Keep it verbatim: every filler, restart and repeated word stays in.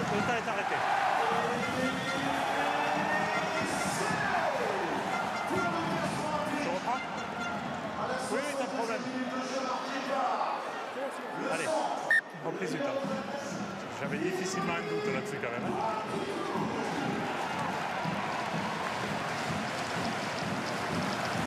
Le temps est arrêté. Tu reprends? Oui, oui, pas de problème. Allez, reprise du temps. J'avais difficilement un doute là-dessus quand même.